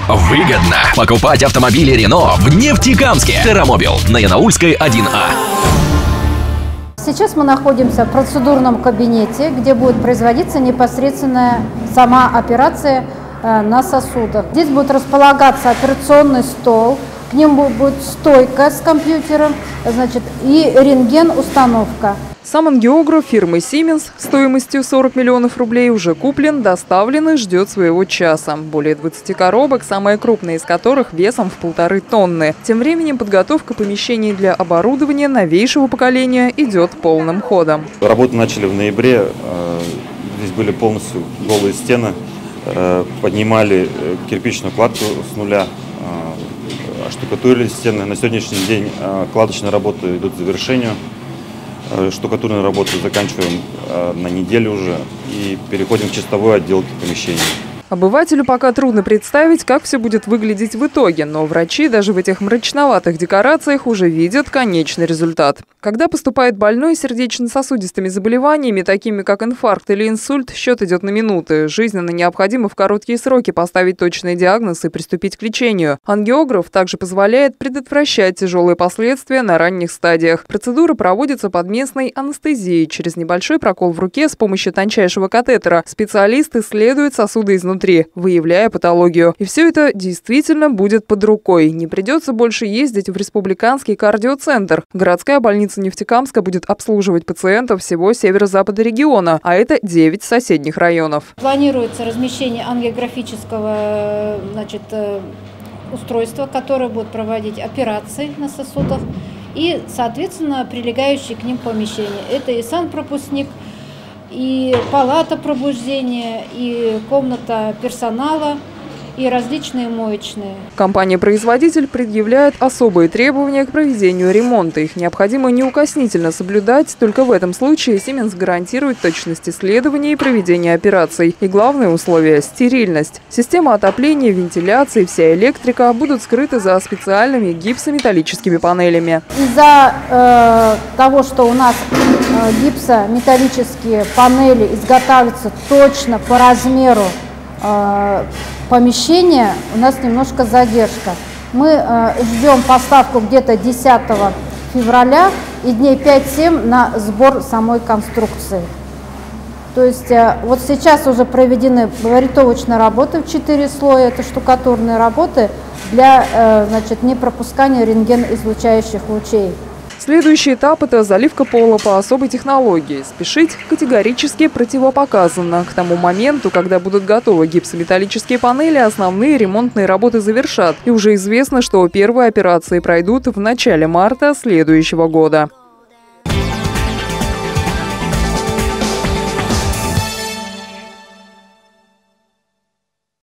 Выгодно покупать автомобили Рено в Нефтекамске. Террамобил на Янаульской 1А. Сейчас мы находимся в процедурном кабинете, где будет производиться непосредственно сама операция на сосудах. Здесь будет располагаться операционный стол, к нему будет стойка с компьютером, и рентген-установка. Сам ангиограф фирмы Siemens стоимостью 40 миллионов рублей уже куплен, доставлен и ждет своего часа. Более 20 коробок, самая крупная из которых весом в 1,5 тонны. Тем временем подготовка помещений для оборудования новейшего поколения идет полным ходом. Работу начали в ноябре. Здесь были полностью голые стены. Поднимали кирпичную кладку с нуля, оштукатурили стены. На сегодняшний день кладочные работы идут к завершению. Штукатурные работы заканчиваем на неделю уже и переходим к чистовой отделке помещений. Обывателю пока трудно представить, как все будет выглядеть в итоге, но врачи даже в этих мрачноватых декорациях уже видят конечный результат. Когда поступает больной с сердечно-сосудистыми заболеваниями, такими как инфаркт или инсульт, счет идет на минуты. Жизненно необходимо в короткие сроки поставить точный диагноз и приступить к лечению. Ангиограф также позволяет предотвращать тяжелые последствия на ранних стадиях. Процедура проводится под местной анестезией. Через небольшой прокол в руке с помощью тончайшего катетера специалист исследует сосуды изнутри, выявляя патологию. И все это действительно будет под рукой. Не придется больше ездить в республиканский кардиоцентр. Городская больница Нефтекамска будет обслуживать пациентов всего северо-запада региона, а это 9 соседних районов. Планируется размещение ангиографического устройства, которое будет проводить операции на сосудах и, соответственно, прилегающие к ним помещения. Это и санпропускник, и палата пробуждения, и комната персонала, и различные моечные. Компания-производитель предъявляет особые требования к проведению ремонта. Их необходимо неукоснительно соблюдать. Только в этом случае Siemens гарантирует точность исследования и проведения операций. И главное условие – стерильность. Система отопления, вентиляции, вся электрика будут скрыты за специальными гипсометаллическими панелями. Из-за того, что у нас гипсометаллические панели изготавливаются точно по размеру помещения, у нас немножко задержка. Мы ждем поставку где-то 10 февраля и дней 5-7 на сбор самой конструкции. То есть вот сейчас уже проведены варитовочные работы в 4 слоя, это штукатурные работы для непропускания рентгеноизлучающих лучей. Следующий этап – это заливка пола по особой технологии. Спешить категорически противопоказано. К тому моменту, когда будут готовы гипсометаллические панели, основные ремонтные работы завершат. И уже известно, что первые операции пройдут в начале марта следующего года.